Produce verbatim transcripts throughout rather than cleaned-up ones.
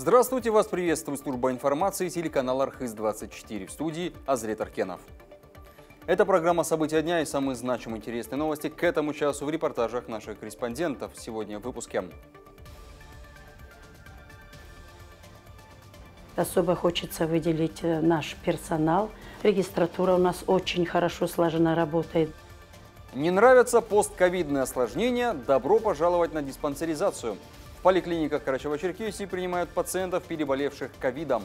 Здравствуйте, вас приветствует служба информации телеканал Архыз двадцать четыре. В студии Азрет Аркенов. Это программа «События дня» и самые значимые интересные новости к этому часу в репортажах наших корреспондентов. Сегодня в выпуске. Особо хочется выделить наш персонал. Регистратура у нас очень хорошо слаженно работает. Не нравятся постковидные осложнения? Добро пожаловать на диспансеризацию. В поликлиниках Карачаево-Черкесии принимают пациентов, переболевших ковидом.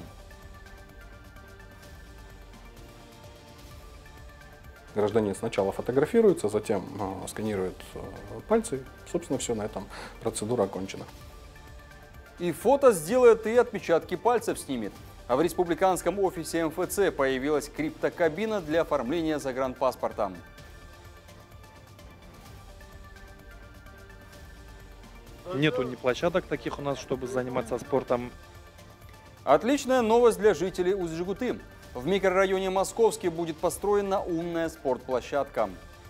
Гражданин сначала фотографируется, затем э, сканирует э, пальцы. Собственно, все, на этом процедура окончена. И фото сделает, и отпечатки пальцев снимет. А в республиканском офисе эм эф цэ появилась криптокабина для оформления загранпаспорта. Нету ни площадок таких у нас, чтобы заниматься спортом. Отличная новость для жителей Усть-Жигуты. В микрорайоне Московский будет построена умная спортплощадка.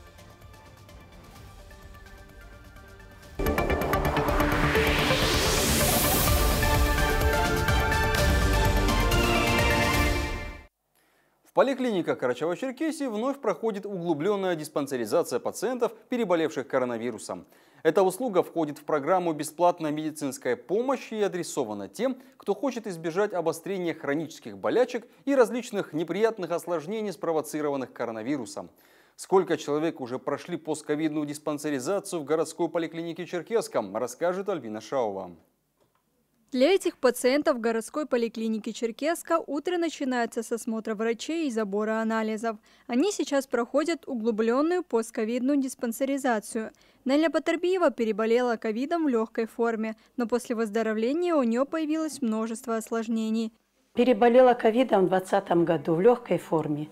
В поликлиниках Карачаево-Черкесии вновь проходит углубленная диспансеризация пациентов, переболевших коронавирусом. Эта услуга входит в программу «Бесплатная медицинская помощь» и адресована тем, кто хочет избежать обострения хронических болячек и различных неприятных осложнений, спровоцированных коронавирусом. Сколько человек уже прошли постковидную диспансеризацию в городской поликлинике Черкесском, расскажет Альбина Шаова. Для этих пациентов в городской поликлинике Черкесска утро начинается с осмотра врачей и забора анализов. Они сейчас проходят углубленную постковидную диспансеризацию. Неля Батарбиева переболела ковидом в легкой форме, но после выздоровления у нее появилось множество осложнений. Переболела ковидом в двадцатом году в легкой форме.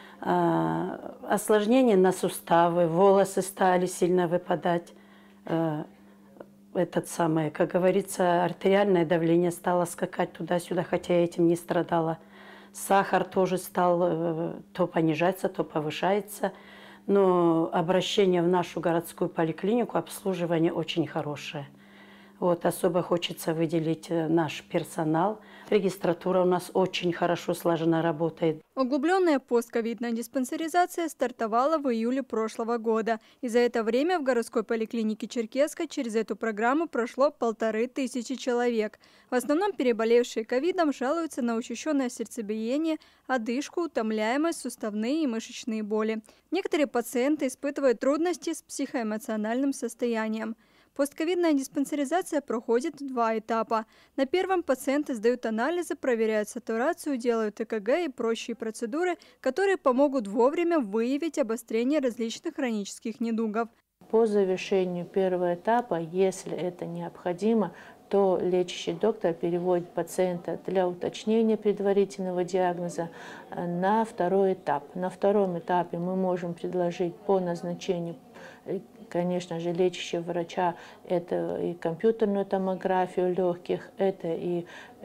А, осложнения на суставы, волосы стали сильно выпадать. А, этот самый, как говорится, артериальное давление стало скакать туда-сюда, хотя я этим не страдала. Сахар тоже стал э, то понижаться, то повышается. Но обращение в нашу городскую поликлинику, обслуживание очень хорошее. Вот, особо хочется выделить наш персонал. Регистратура у нас очень хорошо слаженно работает. Углубленная постковидная диспансеризация стартовала в июле прошлого года. И за это время в городской поликлинике Черкесска через эту программу прошло полторы тысячи человек. В основном переболевшие ковидом жалуются на учащенное сердцебиение, одышку, утомляемость, суставные и мышечные боли. Некоторые пациенты испытывают трудности с психоэмоциональным состоянием. Постковидная диспансеризация проходит в два этапа. На первом пациенты сдают анализы, проверяют сатурацию, делают э ка гэ и прочие процедуры, которые помогут вовремя выявить обострение различных хронических недугов. По завершению первого этапа, если это необходимо, то лечащий доктор переводит пациента для уточнения предварительного диагноза на второй этап. На втором этапе мы можем предложить по назначению, конечно же, лечащего врача, это и компьютерную томографию легких, это и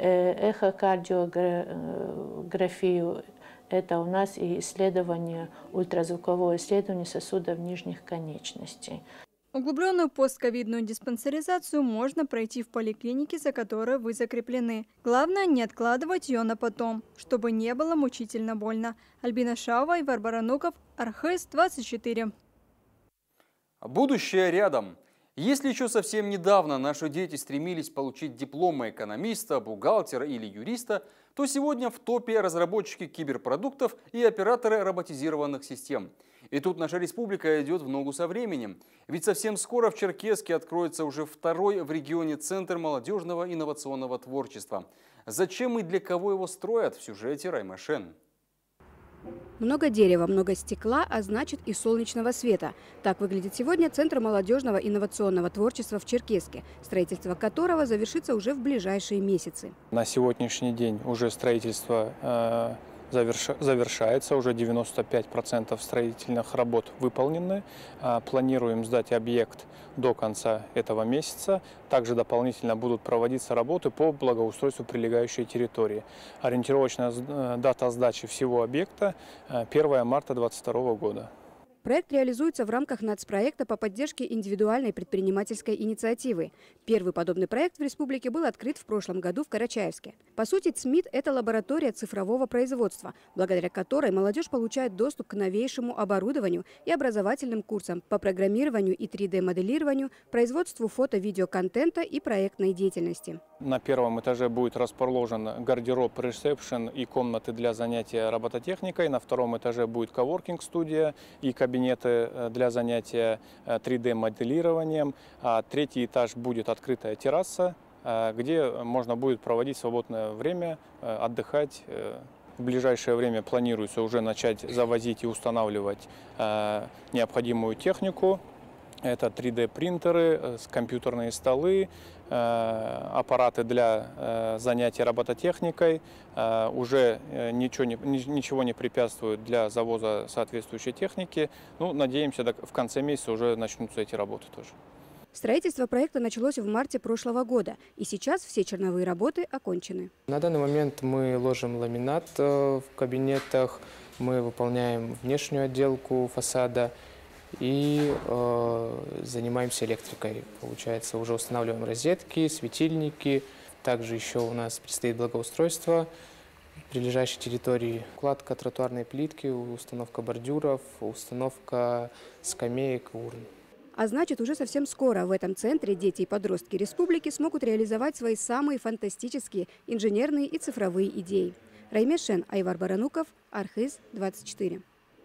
эхокардиографию, это у нас и исследование, ультразвуковое исследование сосудов нижних конечностей. Углубленную постковидную диспансеризацию можно пройти в поликлинике, за которой вы закреплены. Главное, не откладывать ее на потом, чтобы не было мучительно больно. Альбина Шаова и Варвара Нуков, Архыз двадцать четыре. Будущее рядом. Если еще совсем недавно наши дети стремились получить дипломы экономиста, бухгалтера или юриста, то сегодня в топе разработчики киберпродуктов и операторы роботизированных систем. И тут наша республика идет в ногу со временем. Ведь совсем скоро в Черкесске откроется уже второй в регионе центр молодежного инновационного творчества. Зачем и для кого его строят, в сюжете Райма Шен. Много дерева, много стекла, а значит и солнечного света. Так выглядит сегодня Центр молодежного инновационного творчества в Черкесске, строительство которого завершится уже в ближайшие месяцы. На сегодняшний день уже строительство э, заверш... завершается, уже девяносто пять процентов строительных работ выполнены. Э, планируем сдать объект до конца этого месяца. Также дополнительно будут проводиться работы по благоустройству прилегающей территории. Ориентировочная дата сдачи всего объекта первое марта две тысячи двадцать второго года. Проект реализуется в рамках нацпроекта по поддержке индивидуальной предпринимательской инициативы. Первый подобный проект в республике был открыт в прошлом году в Карачаевске. По сути, ЦМИД – это лаборатория цифрового производства, благодаря которой молодежь получает доступ к новейшему оборудованию и образовательным курсам по программированию и три дэ моделированию, производству фото-видеоконтента и проектной деятельности. На первом этаже будет расположен гардероб, ресепшн и комнаты для занятия робототехникой. На втором этаже будет коворкинг-студия и кабинеты для занятия три дэ моделированием. А третий этаж будет открытая терраса, где можно будет проводить свободное время, отдыхать. В ближайшее время планируется уже начать завозить и устанавливать необходимую технику. Это три дэ принтеры, компьютерные столы, аппараты для занятий робототехникой. Уже ничего не, ничего не препятствует для завоза соответствующей техники. Ну, надеемся, в конце месяца уже начнутся эти работы тоже. Строительство проекта началось в марте прошлого года, и сейчас все черновые работы окончены. На данный момент мы ложим ламинат в кабинетах, мы выполняем внешнюю отделку фасада и э, занимаемся электрикой. Получается, уже устанавливаем розетки, светильники. Также еще у нас предстоит благоустройство прилежащей территории, укладка тротуарной плитки, установка бордюров, установка скамеек и урн. А значит, уже совсем скоро в этом центре дети и подростки республики смогут реализовать свои самые фантастические инженерные и цифровые идеи. Раймес Шен, Айвар Барануков, Архыз, двадцать четыре.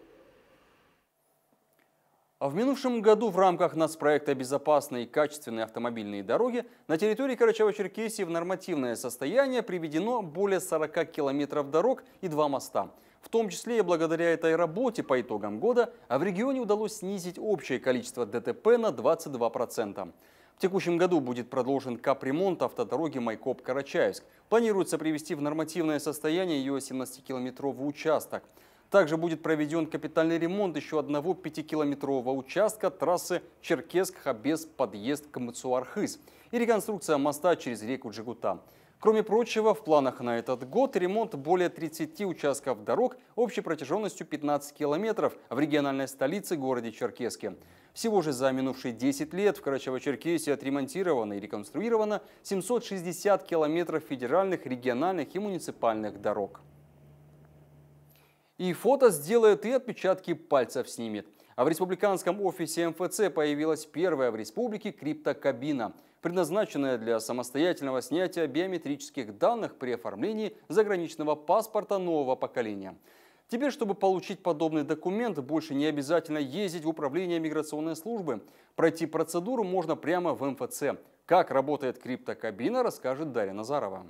А в минувшем году в рамках нацпроекта «Безопасные и качественные автомобильные дороги» на территории Карачаево-Черкесии в нормативное состояние приведено более сорока километров дорог и два моста. В том числе и благодаря этой работе по итогам года а в регионе удалось снизить общее количество дэ тэ пэ на двадцать два процента. В текущем году будет продолжен капремонт автодороги Майкоп-Карачаевск. Планируется привести в нормативное состояние ее семнадцатикилометровый участок. Также будет проведен капитальный ремонт еще одного пятикилометрового участка трассы Черкесск-Хабес подъезд к МЦУ-Архыз и реконструкция моста через реку Джигута. Кроме прочего, в планах на этот год ремонт более тридцати участков дорог общей протяженностью пятнадцать километров в региональной столице городе Черкесске. Всего же за минувшие десять лет в Карачаево-Черкесии отремонтировано и реконструировано семьсот шестьдесят километров федеральных, региональных и муниципальных дорог. И фото сделает, и отпечатки пальцев снимет. А в республиканском офисе эм эф цэ появилась первая в республике криптокабина, предназначенная для самостоятельного снятия биометрических данных при оформлении заграничного паспорта нового поколения. Теперь, чтобы получить подобный документ, больше не обязательно ездить в управление миграционной службы. Пройти процедуру можно прямо в эм эф цэ. Как работает криптокабина, расскажет Дарья Назарова.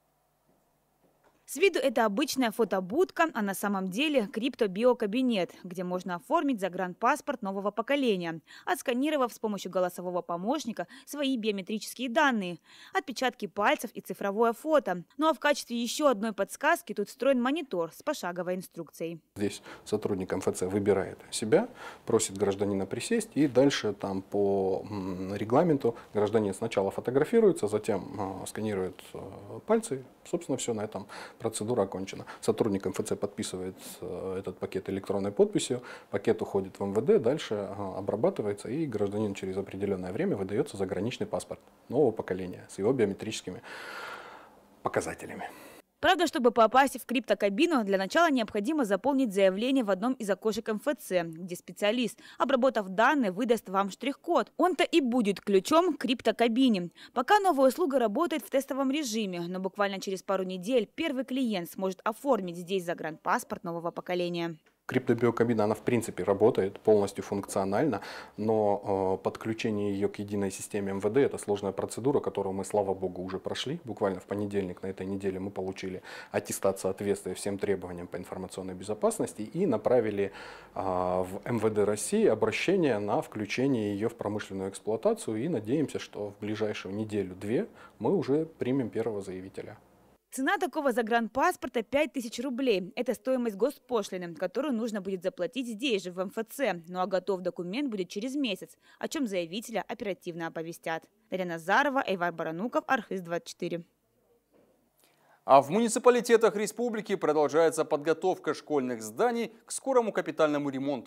С виду это обычная фотобудка, а на самом деле крипто-биокабинет, где можно оформить загранпаспорт нового поколения, отсканировав с помощью голосового помощника свои биометрические данные, отпечатки пальцев и цифровое фото. Ну а в качестве еще одной подсказки тут встроен монитор с пошаговой инструкцией. Здесь сотрудник эм эф цэ выбирает себя, просит гражданина присесть, и дальше там по регламенту гражданин сначала фотографируется, затем сканирует пальцы, собственно, все на этом. Процедура окончена. Сотрудник эм эф цэ подписывает этот пакет электронной подписью, пакет уходит в эм вэ дэ, дальше обрабатывается, и гражданину через определенное время выдается заграничный паспорт нового поколения с его биометрическими показателями. Правда, чтобы попасть в криптокабину, для начала необходимо заполнить заявление в одном из окошек эм эф цэ, где специалист, обработав данные, выдаст вам штрих-код. Он-то и будет ключом к криптокабине. Пока новая услуга работает в тестовом режиме, но буквально через пару недель первый клиент сможет оформить здесь загранпаспорт нового поколения. Криптобиокабина, она в принципе работает полностью функционально, но э, подключение ее к единой системе эм вэ дэ – это сложная процедура, которую мы, слава богу, уже прошли. Буквально в понедельник на этой неделе мы получили аттестат соответствия всем требованиям по информационной безопасности и направили э, в эм вэ дэ России обращение на включение ее в промышленную эксплуатацию, и надеемся, что в ближайшую неделю-две мы уже примем первого заявителя. Цена такого загранпаспорта пять тысяч рублей. Это стоимость госпошлины, которую нужно будет заплатить здесь же, в эм эф цэ. Ну а готов документ будет через месяц, о чем заявителя оперативно оповестят. Дарья Назарова, Айвар Барануков, Архыз двадцать четыре. А в муниципалитетах республики продолжается подготовка школьных зданий к скорому капитальному ремонту.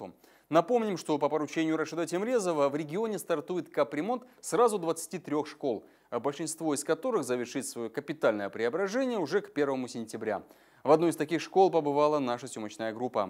Напомним, что по поручению Рашида Темрезова в регионе стартует капремонт сразу двадцати трёх школ, а большинство из которых завершит свое капитальное преображение уже к первому сентября. В одной из таких школ побывала наша съемочная группа.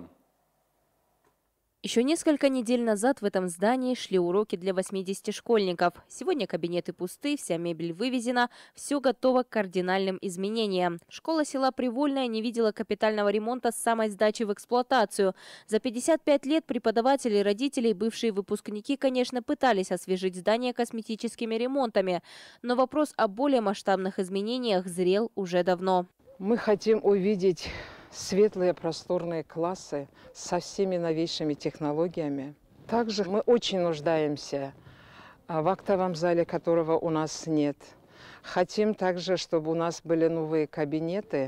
Еще несколько недель назад в этом здании шли уроки для восьмидесяти школьников. Сегодня кабинеты пусты, вся мебель вывезена, все готово к кардинальным изменениям. Школа села Привольная не видела капитального ремонта с самой сдачи в эксплуатацию. За пятьдесят пять лет преподаватели, родители и бывшие выпускники, конечно, пытались освежить здание косметическими ремонтами. Но вопрос о более масштабных изменениях зрел уже давно. Мы хотим увидеть светлые просторные классы со всеми новейшими технологиями. Также мы очень нуждаемся в актовом зале, которого у нас нет. Хотим также, чтобы у нас были новые кабинеты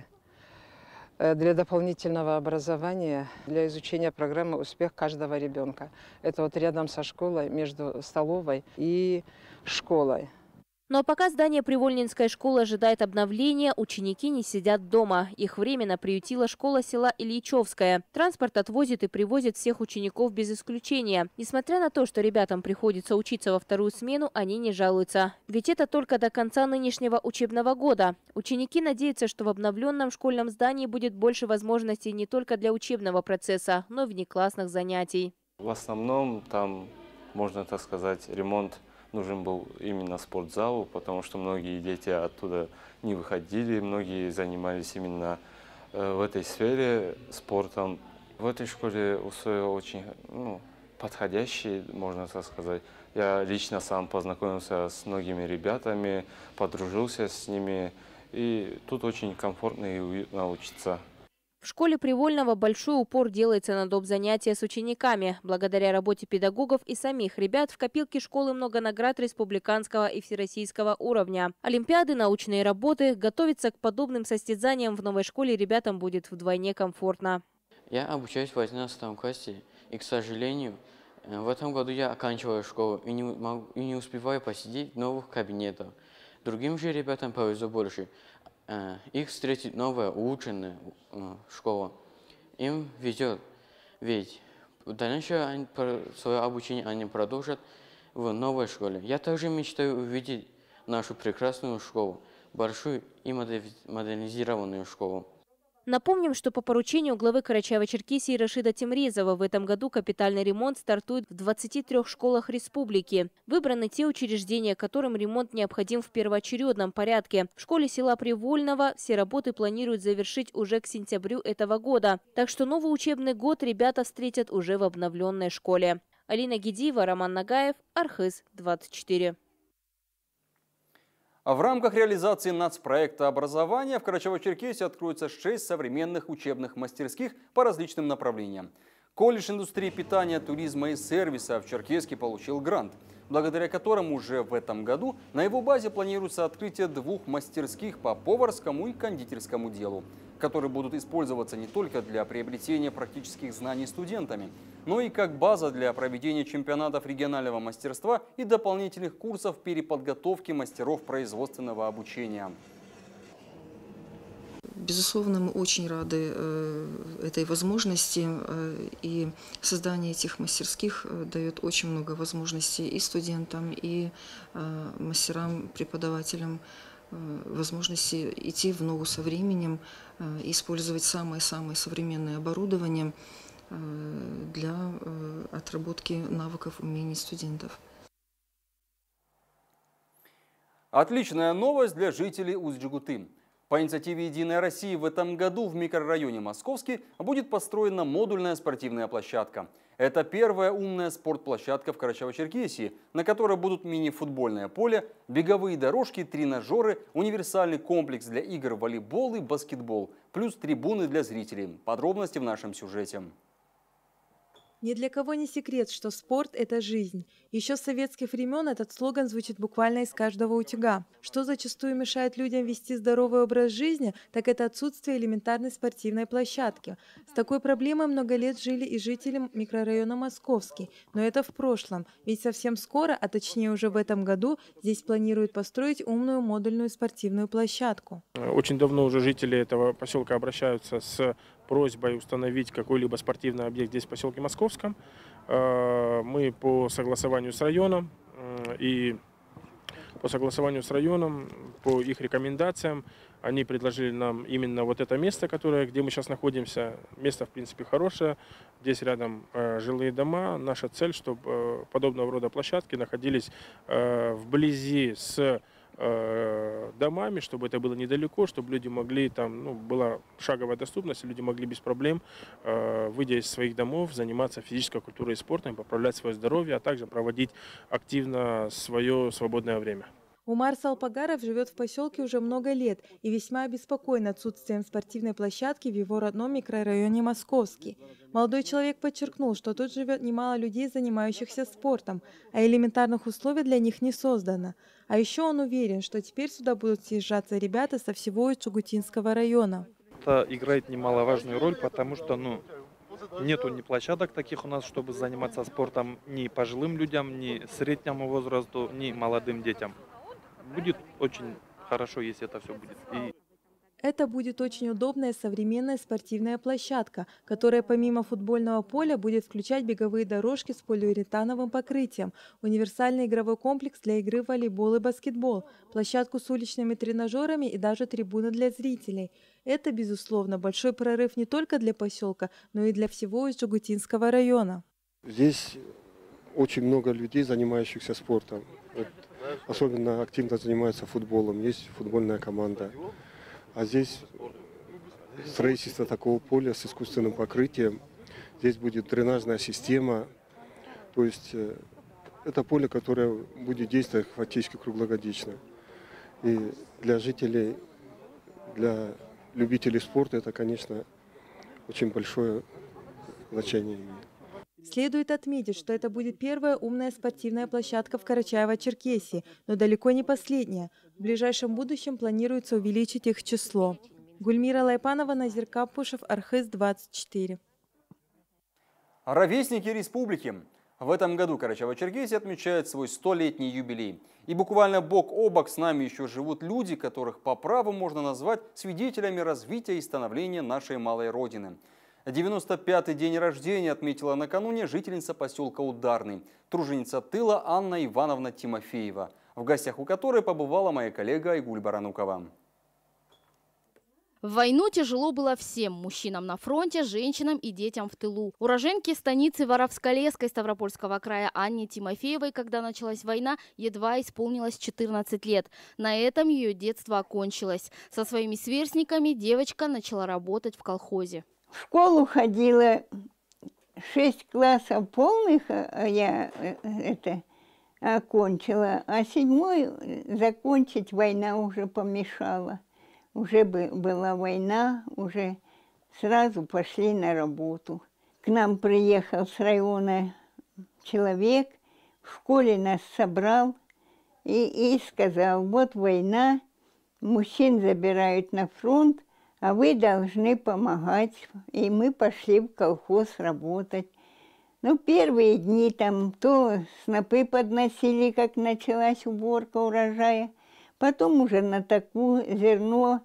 для дополнительного образования, для изучения программы «Успех каждого ребенка». Это вот рядом со школой, между столовой и школой. Но пока здание Привольнинской школы ожидает обновления, ученики не сидят дома. Их временно приютила школа села Ильичевская. Транспорт отвозит и привозит всех учеников без исключения. Несмотря на то, что ребятам приходится учиться во вторую смену, они не жалуются. Ведь это только до конца нынешнего учебного года. Ученики надеются, что в обновленном школьном здании будет больше возможностей не только для учебного процесса, но и внеклассных занятий. В основном там, можно так сказать, ремонт нужен был именно спортзалу, потому что многие дети оттуда не выходили, многие занимались именно э, в этой сфере спортом. В этой школе условия очень ну, подходящие, можно так сказать. Я лично сам познакомился с многими ребятами, подружился с ними, и тут очень комфортно и уютно учиться. В школе Привольного большой упор делается на доп. Занятия с учениками. Благодаря работе педагогов и самих ребят в копилке школы много наград республиканского и всероссийского уровня. Олимпиады, научные работы. Готовиться к подобным состязаниям в новой школе ребятам будет вдвойне комфортно. Я обучаюсь в одиннадцатом классе, и, к сожалению, в этом году я оканчиваю школу и не, могу, и не успеваю посидеть в новых кабинетах. Другим же ребятам повезло больше. Их встретит новая, улучшенная школа. Им везет, ведь в дальнейшем они, свое обучение они продолжат в новой школе. Я также мечтаю увидеть нашу прекрасную школу, большую и модернизированную школу. Напомним, что по поручению главы Карачаево-Черкесии Рашида Темрезова в этом году капитальный ремонт стартует в двадцати трёх школах республики. Выбраны те учреждения, которым ремонт необходим в первоочередном порядке. В школе села Привольного все работы планируют завершить уже к сентябрю этого года. Так что новый учебный год ребята встретят уже в обновленной школе. Алина Гидиева, Роман Нагаев, Архыз двадцать четыре. В рамках реализации нацпроекта образования в Карачаево-Черкесии откроется шесть современных учебных мастерских по различным направлениям. Колледж индустрии питания, туризма и сервиса в Черкеске получил грант, благодаря которому уже в этом году на его базе планируется открытие двух мастерских по поварскому и кондитерскому делу, которые будут использоваться не только для приобретения практических знаний студентами, но и как база для проведения чемпионатов регионального мастерства и дополнительных курсов переподготовки мастеров производственного обучения. Безусловно, мы очень рады э, этой возможности, э, и создание этих мастерских э, дает очень много возможностей и студентам, и э, мастерам, преподавателям, э, возможности идти в ногу со временем, э, использовать самое-самое современное оборудование э, для э, отработки навыков, умений студентов. Отличная новость для жителей Усть-Джегуты. По инициативе «Единой России» в этом году в микрорайоне Московский будет построена модульная спортивная площадка. Это первая умная спортплощадка в Карачаево-Черкесии, на которой будут мини-футбольное поле, беговые дорожки, тренажеры, универсальный комплекс для игр в волейбол и баскетбол, плюс трибуны для зрителей. Подробности в нашем сюжете. Ни для кого не секрет, что спорт – это жизнь. Еще с советских времен этот слоган звучит буквально из каждого утюга. Что зачастую мешает людям вести здоровый образ жизни, так это отсутствие элементарной спортивной площадки. С такой проблемой много лет жили и жители микрорайона Московский. Но это в прошлом, ведь совсем скоро, а точнее уже в этом году, здесь планируют построить умную модульную спортивную площадку. Очень давно уже жители этого поселка обращаются с просьбой установить какой-либо спортивный объект здесь в поселке Московском. Мы по согласованию с районом и по согласованию с районом, по их рекомендациям, они предложили нам именно вот это место, которое, где мы сейчас находимся. Место, в принципе, хорошее. Здесь рядом э, жилые дома. Наша цель, чтобы э, подобного рода площадки находились э, вблизи с э, домами, чтобы это было недалеко, чтобы люди могли, там, ну, была шаговая доступность, люди могли без проблем, э, выйдя из своих домов, заниматься физической культурой и спортом, поправлять свое здоровье, а также проводить активно свое свободное время. Умар Салпагаров живет в поселке уже много лет и весьма обеспокоен отсутствием спортивной площадки в его родном микрорайоне Московский. Молодой человек подчеркнул, что тут живет немало людей, занимающихся спортом, а элементарных условий для них не создано. А еще он уверен, что теперь сюда будут съезжаться ребята со всего Чугутинского района. Это играет немаловажную роль, потому что, ну, нету ни площадок таких у нас, чтобы заниматься спортом ни пожилым людям, ни среднему возрасту, ни молодым детям. Будет очень хорошо, если это все будет. И... Это будет очень удобная современная спортивная площадка, которая помимо футбольного поля будет включать беговые дорожки с полиуретановым покрытием, универсальный игровой комплекс для игры в волейбол и баскетбол, площадку с уличными тренажерами и даже трибуны для зрителей. Это, безусловно, большой прорыв не только для поселка, но и для всего Чугутинского района. Здесь очень много людей, занимающихся спортом. Особенно активно занимаются футболом. Есть футбольная команда. А здесь строительство такого поля с искусственным покрытием. Здесь будет дренажная система. То есть это поле, которое будет действовать фактически круглогодично. И для жителей, для любителей спорта это, конечно, очень большое значение имеет. Следует отметить, что это будет первая умная спортивная площадка в Карачаево-Черкесии, но далеко не последняя. В ближайшем будущем планируется увеличить их число. Гульмира Лайпанова, Назир Капушев, Архыз двадцать четыре. Ровесники республики. В этом году Карачаево-Черкесия отмечает свой столетний юбилей. И буквально бок о бок с нами еще живут люди, которых по праву можно назвать свидетелями развития и становления нашей малой родины. девяносто пятый день рождения отметила накануне жительница поселка Ударный, труженица тыла Анна Ивановна Тимофеева, в гостях у которой побывала моя коллега Айгуль Баранукова. В войну тяжело было всем – мужчинам на фронте, женщинам и детям в тылу. Уроженке станицы Воровсколесской Ставропольского края Анне Тимофеевой, когда началась война, едва исполнилось четырнадцать лет. На этом ее детство окончилось. Со своими сверстниками девочка начала работать в колхозе. В школу ходила шесть классов полных, я это окончила, а седьмой закончить война уже помешала. Уже была война, уже сразу пошли на работу. К нам приехал с района человек, в школе нас собрал и, и сказал, вот война, мужчин забирают на фронт, а вы должны помогать. И мы пошли в колхоз работать. Ну, первые дни там то снопы подносили, как началась уборка урожая. Потом уже на таку зерно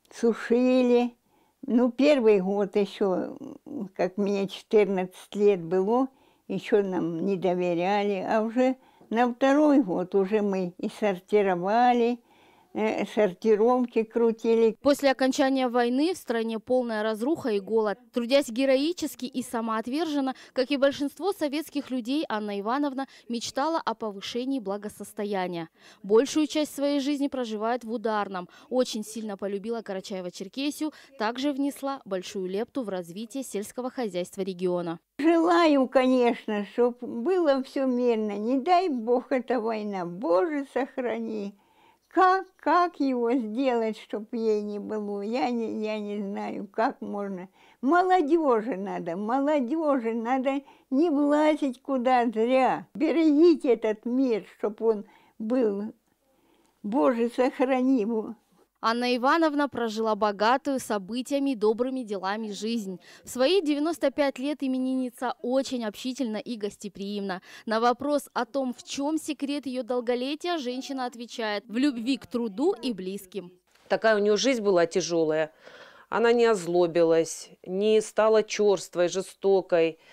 сушили. Ну, первый год еще, как мне четырнадцать лет было, еще нам не доверяли. А уже на второй год уже мы и сортировали, сортировки крутили. После окончания войны в стране полная разруха и голод. Трудясь героически и самоотверженно, как и большинство советских людей, Анна Ивановна мечтала о повышении благосостояния. Большую часть своей жизни проживает в Ударном. Очень сильно полюбила Карачаево-Черкесию, также внесла большую лепту в развитие сельского хозяйства региона. Желаю, конечно, чтобы было все мирно. Не дай Бог эта война. Боже, сохрани. Как, как его сделать, чтобы ей не было? Я не, я не знаю, как можно. Молодежи надо, молодежи надо не влазить куда зря. Берегите этот мир, чтобы он был. Боже, сохрани его. Анна Ивановна прожила богатую событиями и добрыми делами жизнь. В свои девяносто пять лет именинница очень общительна и гостеприимна. На вопрос о том, в чем секрет ее долголетия, женщина отвечает: в любви к труду и близким. Такая у нее жизнь была тяжелая. Она не озлобилась, не стала черствой, жестокой.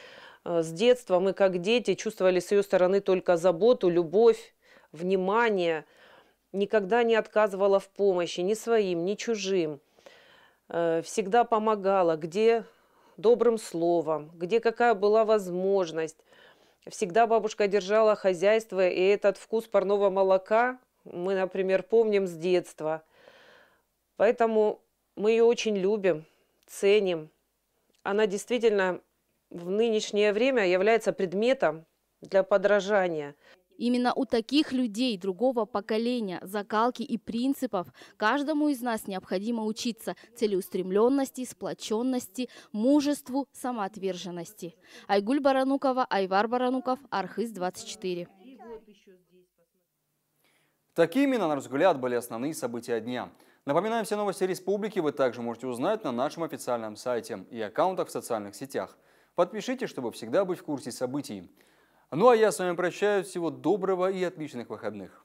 С детства мы, как дети, чувствовали с ее стороны только заботу, любовь, внимание. Никогда не отказывала в помощи ни своим, ни чужим. Всегда помогала, где добрым словом, где какая была возможность. Всегда бабушка держала хозяйство, и этот вкус парного молока мы, например, помним с детства. Поэтому мы ее очень любим, ценим. Она действительно в нынешнее время является предметом для подражания. Именно у таких людей другого поколения, закалки и принципов каждому из нас необходимо учиться целеустремленности, сплоченности, мужеству, самоотверженности. Айгуль Баранукова, Айвар Барануков, Архыз двадцать четыре. Такими, на наш взгляд, были основные события дня. Напоминаем, все новости республики вы также можете узнать на нашем официальном сайте и аккаунтах в социальных сетях. Подпишитесь, чтобы всегда быть в курсе событий. Ну а я с вами прощаюсь. Всего доброго и отличных выходных.